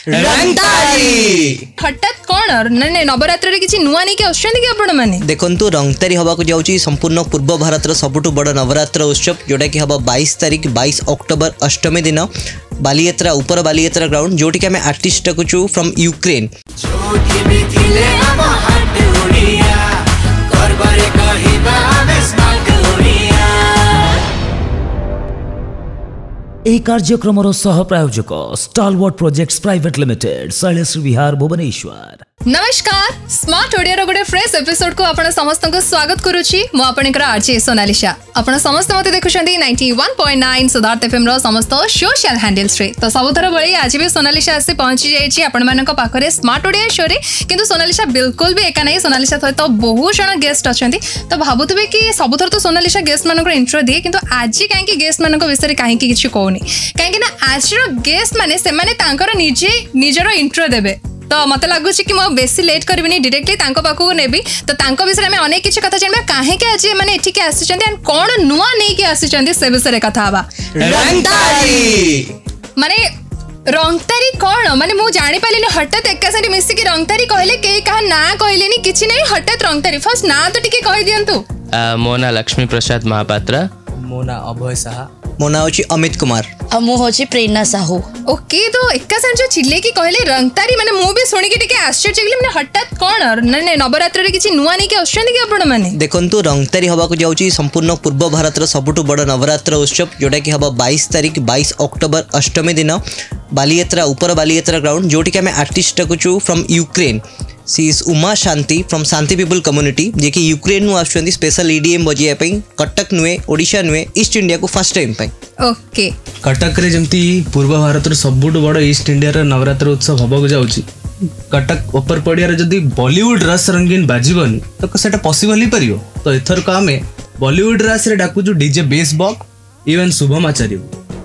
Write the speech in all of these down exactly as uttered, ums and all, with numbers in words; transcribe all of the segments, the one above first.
रंगतारी हठात कौन ना नवरात्र किसी नुआ नहीं आसुँच कि आपण मैंने देखु रंगतारी हवा जाऊँगी संपूर्ण पूर्व भारत सबुठ बड़ नवरात्र उत्सव जोटा कि हम बाईस तारीख बाईस अक्टोबर अष्टमी दिन बालीयात्रा ऊपर बालीयात्रा ग्राउंड जोटी कि आम आर्टिस्ट डाकुचु फ्रॉम यूक्रेन। এই कार्यक्रम सह प्रायोजक stalwart projects private limited Shailesh Vihar Bhubaneswar. नमस्कार स्मार्ट ओडिया गोटे फ्रेश एपिसोड को आपण समस्त को स्वागत करुच्ची मु आपणकर आरजे सोनालिशा। आपण समस्त मते देखुछंती ninety one point nine Siddharth FM रो समस्त सोशल हैंडल्स रे। तो सबुथर बळी आज भी सोनालिशा आसी पहुंची जाईची आपण मानक पाखरे स्मार्ट ओडिया शो रे। किंतु सोनालिशा बिल्कुल भी एका नहीं, सोनालिशा सहित तो बहुत जण गेस्ट अछंती। तो भाबुतबे कि सबुथर तो सोनालिशा गेस्ट मानक इंट्रो दिए, किंतु आज काहे कि गेस्ट मानक विषय काहे कि किछि कहूनी, काहे ना आज रो गेस्ट माने से माने तांकर निजे निजरो इंट्रो देबे। तो मत लगुच कि मैं बेसी लेट करबिनी, डायरेक्टली तांको पाखु नेबी। तो तांको विषय में अनेक किछि कथा जानबा, काहे के आज माने एठी के आसीचंती एंड कोन नुआ नै के आसीचंती से विषय कथा हवा। रंगतारी माने रंगतारी कौन माने मु जानि पालिनी, हठात एका संगे मिसी कि रंगतारी कहले के कहा ना कहलेनी किछि नै, हठात रंगतारी फर्स्ट ना तो टिके कहि दियंतु। मो ना लक्ष्मी प्रसाद महापात्र, मो ना अभय साहा, मो ना होची अमित कुमार, मु होची प्रेरणा साहू। ओके तो एका संगे जो चिल्ले की कहले रंगतारी माने मु भी सुनि के टिके आश्चर्य गेली, माने हठात कौन ना नवरात्र रे किछि नुआ नै के आछन कि आपण माने देखंतु रंगतारी हवा को जाउची संपूर्ण पूर्व भारत सबुठ बड़ नवरात्र उत्सव जोटा कि हम बाईस तारीख बाईस अक्टोबर अष्टमी दिन बालीयात्रा ऊपर बालीयात्रा ग्राउंड जोटी कि आम आर्टिस्ट डाकुचु from Ukraine. She is Uma Shanti from Shanti people community जे कि यूक्रेन नु आछुंती स्पेशल ईडीएम बजिया पई, कटक नुए ओडिशा नुए ईस्ट इंडिया को फर्स्ट टाइम पई। ओके कटक रे जमती पूर्व भारत रो सबुठ बड़ ईस्ट इंडिया रो नवरात्र उत्सव हबो जाउची। कटक ऊपर पड़िया रे जदी बॉलीवुड रस रंगीन बाजीबनी तो सेटा पॉसिबल ही परियो। तो एथर का हमें बॉलीवुड रस रे डाकुचु डीजे बेस बॉक इवन शुभम आचार्य।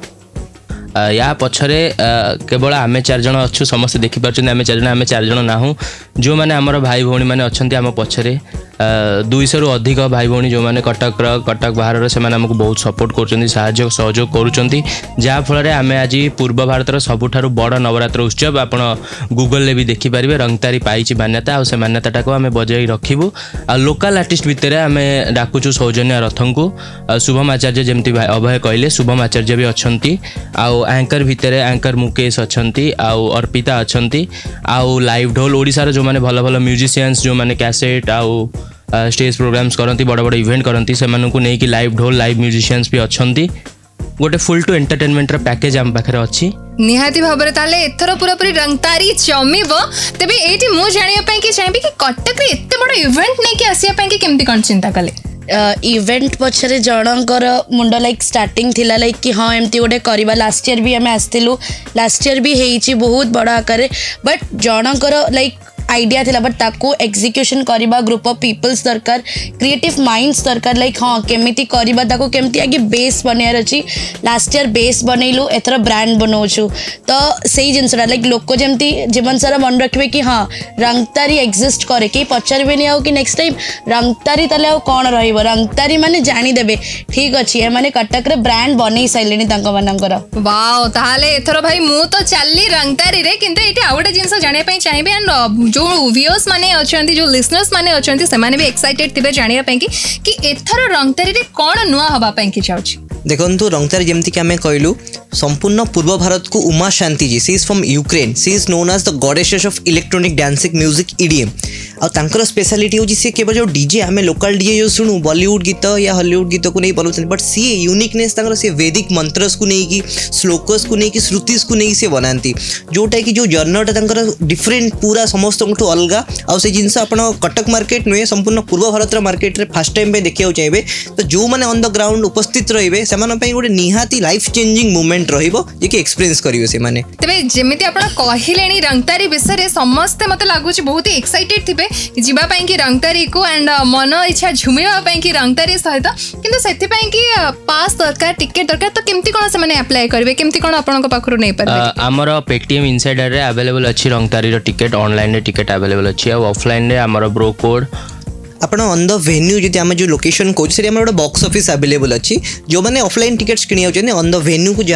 या पछरे केवल आमे चार जण अच्छु, समस्त देखि परछन आमे चार जण आमे चार जण नाहु। जो माने हमर भाई भौणी माने अछंती आम पछरे दुईशह रु अधिक भाई भौणी जो माने कटक कटक बाहर से हमको बहुत सपोर्ट कर साहाय्य सहयोग कर, जहाँ फल आम आज पूर्व भारत सबुठारु बड़ नवरात्र उत्सव आपण गूगल ले भी देखिपारे रंगतारी पाई मान्यता। से मान्यता को आम बजाई रखू। लोकल आर्टिस्ट भितर आम डाकुचु सौजन्या रथन को, शुभम आचार्य जमती अभय कहले शुभम आचार्य भी अच्छा, आउ एंकर भितर एंकर मुकेश अच्छा, आउ अर्पिता अच्छा, आउ लाइव ढोल ओडिशार जो माने भल भल म्यूजिशियंस जो माने कैसेट आउ स्टेज प्रोग्राम्स करती, बड़ बड़ इवेंट करती, से नहीं कि लाइव ढोल लाइव म्यूजिशियंस भी अच्छा। गोटे फुल टू एंटरटेनमेंट पैकेज आम पाखे अच्छी निहाती भाबरे। ताले एथरो पूरा पूरी रंगतारी जमिबो। तबे एठी मु जानिया पई कि चाहबी कि कटक रे एते बड़ इवेंट नै कि आसिया पई कि केमती कोन चिंता कले। इवेंट पछरे जनकर मुंड लाइक स्टार्टिंग थिला लाइक कि हाँ एमती गोटे करवा। लास्ट ईयर भी आम आसलु, लास्ट ईयर भी हेइची बहुत बड़ आकार, बट जनकर लाइक आइडिया थिला बट ताको एग्जीक्यूशन करबा ग्रुप ऑफ पीपल्स दरकार, क्रिएटिव माइंड्स दरकार। लाइक हाँ केमिति करबा ताको केमती आगे बेस बनार अछि। लास्ट ईयर बेस बनैलु, एथर ब्रांड बनाउछु। तो सेही जिनसरा लाइक लोक जेमती जीवन सारा मन रखबे कि हाँ रंगतारी एग्जिस्ट करे, कि पचारबेनी आउ कि नेक्स्ट टाइम रंगतारी तले आउ कोन रहइबो, रंगतारी माने जानि देबे ठीक अछि ए माने कटक रे ब्रांड बनै साइलेनी तांको मानकर। वाओ ताले एथर भाई मु तो चलली रंगतारी रे, किंतु एठी आउटे जिंस जानिया पई चाहिबे एंड जो व्यूअर्स माने अछंती जो लिसनर्स माने अछंती से माने भी एक्साइटेड थिबे जानिया पई कि कि एथर रंगतारी रे कोन नुआ हबा पई कि चाउची। देखंतु रंगतारी जेमती कि आमे कहलु संपूर्ण पूर्व भारत को Uma Shanti ji, she is from Ukraine, she is known as the goddesses of electronic dancing music EDM. आ तांकर स्पेशलिटी होची से केवल जो डीजे आमे लोकल डीजे जो सुनु बॉलीवुड गीत या हॉलीवुड गीत को नहीं बोलुछन, बट सी यूनिकनेस तांकर से वैदिक मंत्रस को नहीं कि श्लोकस को नहीं कि श्रुतिस को नहीं से बनाती, जोटा कि जो जर्नटा तांकर डिफरेंट पूरा समस्त को अलगा। आ से जिनस आपण कटक मार्केट नुए संपूर्ण पूर्व भारत मार्केट रे फर्स्ट टाइम पे देखिया चाहिए। तो जो माने ऑन द ग्राउंड उपस्थित रहिबे सेमान पई गोटे निहाती लाइफ चेंजिंग मोमेंट रहिबो जे कि एक्सपीरियंस करियो से माने। तबे जेमिति आपण कहिलेनी रंगतारी विषय समस्त मते लागुची बहुत ही एक्साइटेड थिबे जिबा पई कि रंगतारी को एंड मन इच्छा झुमिबा पई कि रंगतारी सहित, किंतु सेति पई कि पास दरकार टिकट दरकार। तो केमती कोन से माने अप्लाई करबे, केमती कोन आपण को पाखरु नै परबे। हमर पेटीएम इनसाइडर रे अवेलेबल अछि रंगतारी रो टिकट, ऑनलाइन रे टिकट अवेलेबल अछि, और ऑफलाइन रे हमर ब्रो कोड आपण ऑन द वेन्यू जति आम जो लोकेशन कहूँ से बॉक्स ऑफिस अवेलेबल अच्छी। जो मैंने ऑफलाइन टिकट्स किणी ऑन द वेन्यू को जातु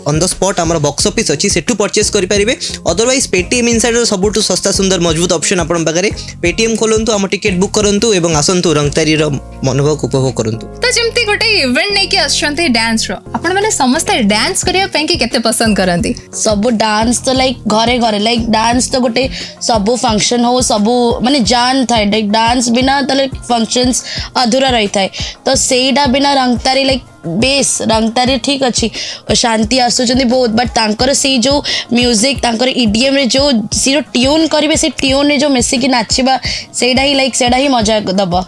ऑन द स्पॉट आमर बॉक्स ऑफिस अच्छी सेठू परचेस करेंगे अदरवाइज पेटीएम इनसाइडर सबुठ सस्ता सुंदर मजबूत ऑप्शन आपण पाखे पेटीएम खोलतु आम टिकेट बुक करंतु एवं आसंतु रंगतारी मनोभव उपभोग करंतु। तो जमती गोटे इवेंट नहीं कि आछंती डांस रो आपण माने समस्त डांस करिया पे कि केते पसंद करंती सब डांस तो लाइक घरे घरे लाइक डांस तो गोटे सब फंक्शन हो सब माने जान थाए लाइक डांस बिना तो लाइक फंक्शंस अधूरा रही थाए तो सेटा बिना रंगतारी लाइक बेस रंगतारी ठीक अच्छी शांति आसुचंदी बहुत बट तांकर से जो म्यूजिक तांकर ईडीएम रे जो सी ट्यून करिवे से ट्यून रे जो मिसिकी नाचिबा सेडा ही लाइक सेडा ही मजा दबा।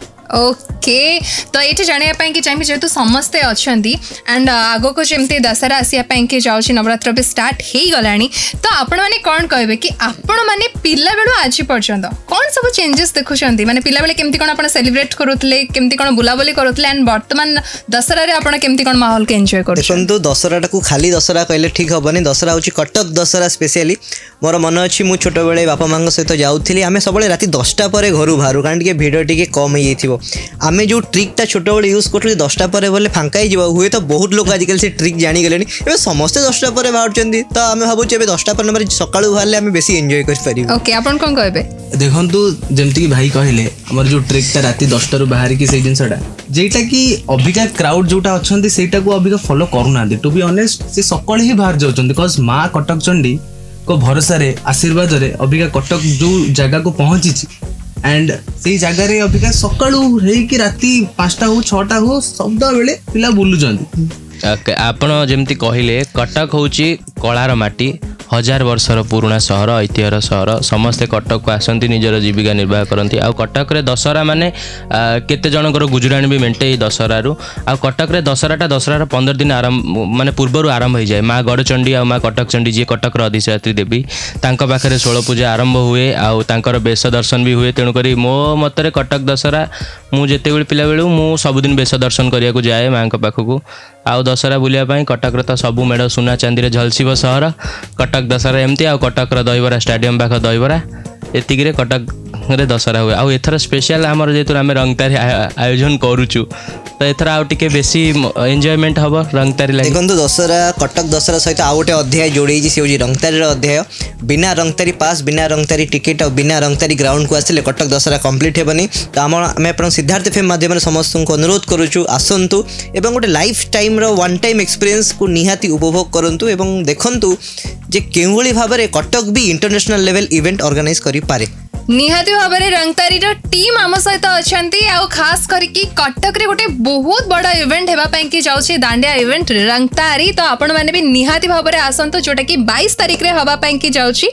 ओके तो ये जानापी कि चाहिए जेहेतु समस्ते अच्छा एंड आग को जमी दशहरा आसापी कि जाऊँगी नवरात्र भी स्टार्ट हो गला तो आपण मैंने कौन कहे कि आपण मैंने पिला बेलू आज पर्यंत कौन सब चेंजेस देखुं माने पिला बेले केमती कौन आप सेलिब्रेट करुले केमती कौन बुलाबुली करुले एंड बर्तमान दशहरा रे आपण केमती कौन माहौल के एंजॉय कर देखो दशहरा को खाली दशहरा कहले ठीक हेनी दशहरा हूँ कटक दशहरा स्पेशली मोर मन अच्छी मुझे छोट बेले बापा माँ सहित जाऊँगी आम सब रात दसटा पर घर बाहर कारण टे भिड़ टे कम हो आमे जो ट्रिकटा छोट बड़े यूज कर दसटा पर बोले फांका ही हुए तो बहुत लोग आजिकल से ट्रिक जानीगले ए समस्ते दसटा पर बाहर तो आम भावुँ दसटा पर नंबर सकाळू बाहर आम बेसी एंजॉय कर ओके आपण कोन कहबे देखंतु जेमती कि भाई कहले हमर जो ट्रिकटा राती दसटा रु बाहर की से जिनसटा जेटा कि अबिका क्राउड जोटा अछंती सेटा को अबिका फॉलो करूना टू बी ऑनेस्ट से सकाळ ही बाहर जाउछन बिकॉज़ मां कटक चंडी को भरोसा रे आशीर्वाद रे अबिका कटक जो जगह को पहुंची एंड से जगह रे अबिका सकाळू रे कि राती पाँचटा हो छटा हो सब बेले पिला बुलुचंदी आपण जेमती कहले कटक होची कलार माटी हजार वर्षर पुराना सहर ऐतिह्यर सहर समस्ते कटक को आसती निजर जीविका निर्वाह करती आ कटक रे दशहरा माने केते जनकर गुजराणी भी मेंटे दशहरा रु आ कटक रे दशहराटा दशहरा पंद्रह दिन आरंभ माने पूर्वर आरंभ हो जाए माँ गड़चंडी आ माँ कटक चंडी जी कटक अधिष्ठात्री देवी तांको पाखरे षोल पूजा आरंभ हुए आउ तांकर बेश दर्शन भी हुए तेणुक मो मतरे कटक दशहरा मु जेते बेले पिला बेलू मु सबुदिन बेश दर्शन करिया जाए माँ पाखक आउ दशहरा बुलिया कटक तो सबू मेढ़ सुना चांदी सहर कटक दशहरा एमती आ कटक दहीबरा स्टाडियम पाख दहीबरा एतिक कटक रे दशहरा हुए आउ एथर स्पेशल आमर जेतु आम रंगतारी आयोजन करूचु तो एथर आउ टिके बेसी एंजॉयमेंट हम रंगतारी लगे देखो दशहरा कटक दशहरा सहित आउ गोटे अध्याय जोड़ी से हूँ रंगतारी अध्याय बिना रंगतारी पास बिना रंगतारी टिकेट और बिना रंगतारी ग्राउंड को आसिले कटक दशहरा कंप्लीट हेबनी तो आम आम आप सिद्धार्थ एफएम माध्यम समस्त को अनुरोध करुचु आसतु एवं गोटे लाइफ टाइम रो वन टाइम एक्सपीरियंस को निहाती उपभोग करंतु एवं देखंतु जे केउली भाव में कटक भी इंटरनेशनल लेवल इवेंट ऑर्गेनाइज करि पारे निहाती भाव में रंगतारी टीम आम सहित अच्छा खास करके कटक रे गोटे बहुत बड़ा इवेंट होगापी कि जाऊँगी दांडिया इवेंट रंगतारी तो आपण मैंने भी निहाती भाव में आसतु जोटा कि बाईस तारिख रे होगापी कि जाऊँगी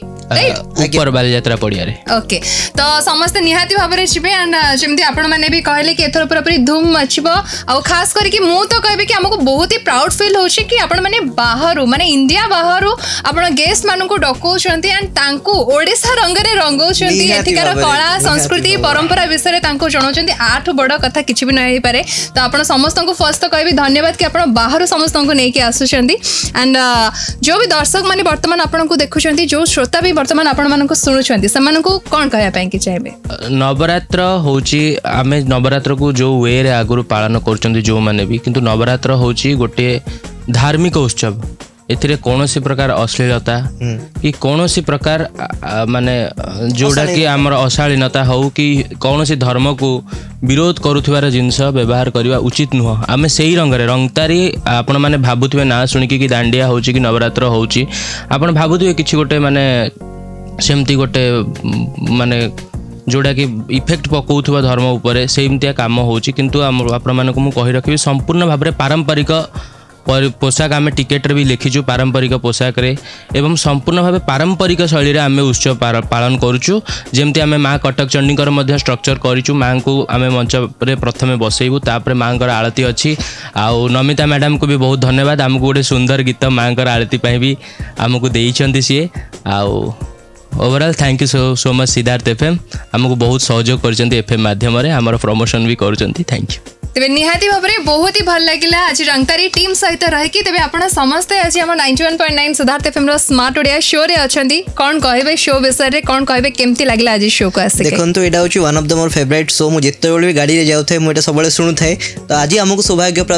ऊपर बालीजात्रा पड़िया रे ओके तो समस्त निहाती भाव में जीवे एंड जमी आपण मैंने भी कहले कि एथर पूरा पूरी धूम मचिबो आ खास करके मु तो कहबे कि हमको बहुत ही प्राउड फील होछि कि आपण मैंने बाहरु माने इंडिया बाहरु आपण गेस्ट मानु को डकौछंती एंड तांको ओडिसा रंग रे रंगौछंती एथिकार कला संस्कृति परंपरा विषय रे तांको जणौछंती आठ बड़ कथा किछि भी नै पारे तो आपण समस्त को फर्स्ट तो कहबे धन्यवाद कि आपण बाहरु समस्त को नै कि आसुछंती एंड जो भी दर्शक माने वर्तमान आपण को देखुछंती जो श्रोता भी वर्तमान आपण मानको सुनुछंती सेमानको कोन कहया पई कि चाहेबे नवरात्र होची आमे नवरात्र को जो वे रे आगुरु पालन करचंती जो माने भी किंतु नवरात्र होची गोटे धार्मिक उत्सव एथिरे कोनोसी प्रकार अश्लीलता कि कोनोसी प्रकार माने जोडा कि हमर अशालीनता हो कि कोनोसी धर्म को विरोध करुथिबार जिंस व्यवहार करबा उचित नुह आमे सेही रंग रे रंगतारी आपण माने भाबुथिबे ना सुनिकी कि दांडिया होची कि नवरात्र होची आपण भाबुथिबे किछि गोटे माने सेमती गोटे माने जोड़ा कि इफेक्ट पकाउथुबा धर्म उपरे सेमतिया काम होची किंतु आपण मानको मु कहि रखिबे संपूर्ण भाव में पारंपरिक पोशाक आम टिकेट भी लिखीचु पारंपरिक पोशाक रे एवं संपूर्ण भाव पारंपरिक शैली रे आमे उत्सव पालन करूचु जेमती आमे माँ कटक चंडीकर मध्य स्ट्रक्चर करिचु माँ को आमे मंच रे प्रथमे बसैबु तापर माँ कर आरती अच्छी आउ नमिता मैडम को भी बहुत धन्यवाद आमको गोटे सुंदर गीत माँ कर आरती पाई भी आमको देइछंती सी आउ overall thank you so so much Siddharth FM आमको बहुत सहयोग करछंती एफएम माध्यम रे हमर प्रमोशन भी करछंती थैंक यू तेरे निहाती भाव में बहुत ही भल लगे आज रंगतारी टीम सहित रही तेरे आप समस्ते आज आम ninety one point nine Siddharth FM रो स्मार्ट ओडिया शो रे अच्छी कौन कहबे शो विषय रे कौन कहबे केमती लागला आज शो को आसे देखंतु एटा होची one of the more favourite show मु जेते बेले गाड़ी रे जाउथे मु एटा सबले सुनु थाए तो आज हमको सौभाग्य प्राप्त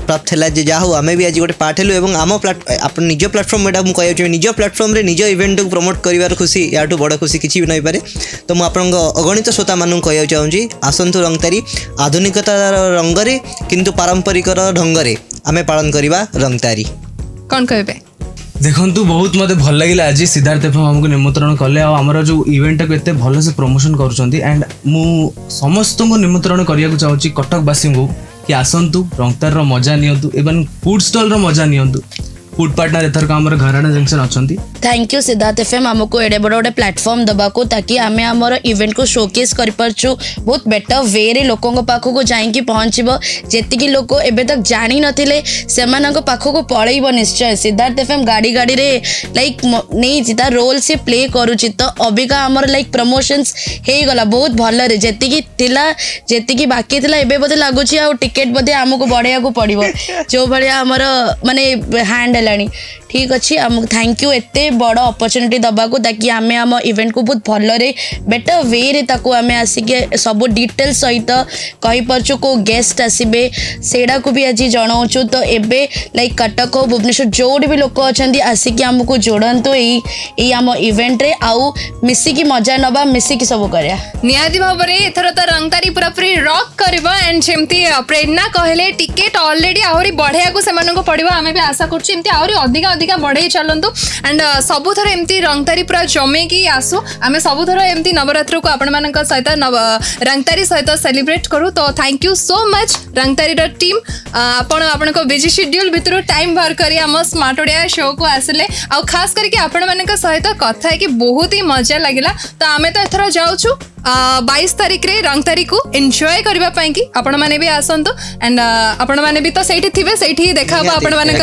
प्राप्त है जे जा आम भी आज गोटे पार्ट हेलु एवं आम आप निज प्लाटफर्म एटा मुझे कह निज प्लाटफर्म रे निज इवेंट को प्रमोट कर खुशी या बड़ खुशी किसी भी नहीं पारे तो मुझे आपन अगणित श्रोता मानू कह चाहूँगी आसतु रंगतारी आधुनिकतार रंगरे किंतु पारंपरिक ढंगरे आम पालन करवा रंगतारी कौन कहबे देखु बहुत मत भल लगे आज सिद्धार्थ एफएम हमको निमंत्रण कले आमर जो इवेंट को एत भल से प्रमोशन करुँच एंड मु समस्त को निमंत्रण करने को चाहूँगी कटकवासी को कि आसतु रंगतार मजा नियंतु एवं फूड स्टॉल मजा नियंतु फूड पार्टनर एथर आमर घराना जंक्शन अच्छा थैंक यू सिद्धार्थ एफएम आमको एडे बड़ गोटे प्लेटफॉर्म दबाको ताकि आमे आमर इवेंट को शोकेस कर परछु बहुत बेटर वे रे लोकों पाखो को जाइकी पहुँचब जेतिकी लोक एबे तक जानी नथिले सेमानक पाखो को पळैब निश्चय सिद्धार्थ एफएम गाड़ी गाड़ी रे लाइक नहीं तार रोल से प्ले करुछि तो अबिका आमर लाइक प्रमोशंस हे गला बहुत भल रे जेतिकी थिला जेतिकी बाकी थिला एबे बदे लागुछि आ टिकट बदे हमको बढ़िया को पड़िबो जो भलिया हमर माने हैंड ठीक अच्छे आम थैंक यू एत बड़ अपॉर्चुनिटी दबाको ताकि आमे आम इवेंट को बहुत भल रे बेटर वे रे ताको आमे आसिके सब डिटेल सहित कहि परछु को गेस्ट आसीबे सेडा को भी आज जणाउछु तो एबे लाइक कटक हो भुवनेश्वर जोड़ भी लोक अछंती आसिके हमको जोड़ंतु एई एई आम इवेंट रे आउ मिसिकी मजा नबा मिसिकी सब करया नियादी भाव रे एथर त रंगतारी पूरा पूरी रॉक करबा एंड जेमती प्रेरणा कहले टिकट ऑलरेडी आहुरी बढ़िया को सेमान को पड़िबा आमे भी आशा करछु एमती आहुरी अधिका अधिका बढ़े चलतु एंड सबु थर एमती रंगतारी पूरा जमेकी आसु आमे सबु थर एमती नवरात्र को आपण मानक सहित रंगतारी सहित सेलिब्रेट करू तो thank you so much Rangtari team आपण आपण को बिजी शेड्यूल भितर टाइम बाहर करी हम स्मार्ट ओडिया शो को आसले आ खास करके आपण मानक सहित कथा है कि बहुत ही मजा लगिला तो आमे तो एथर जाउछु बाईस तारीख रे रंगतारी को एंजॉय करबा पई कि आपण माने भी आसंतु एंड आपण माने भी तो सेठी थिबे सेठी देखाबो आपण मानक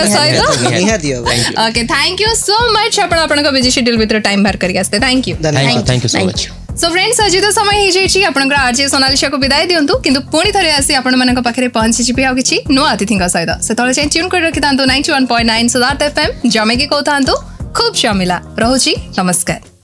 सहित okay thank you so much आपण आपण को बिजी शेड्यूल भितर टाइम बाहर करी आस्ते thank you thank you so much so friends आज तो समय हो जाइए आपंकर आरजे सोनालिशा को विदाय दिंतु किंतु पुणी थे आसी आपण मान पाखे पहुंची जी आ किसी नुआ अतिथि सहित से जाए ट्यून कर रखि था ninety one point nine Siddharth FM जमेकी कहता खूब जमिला रोची नमस्कार।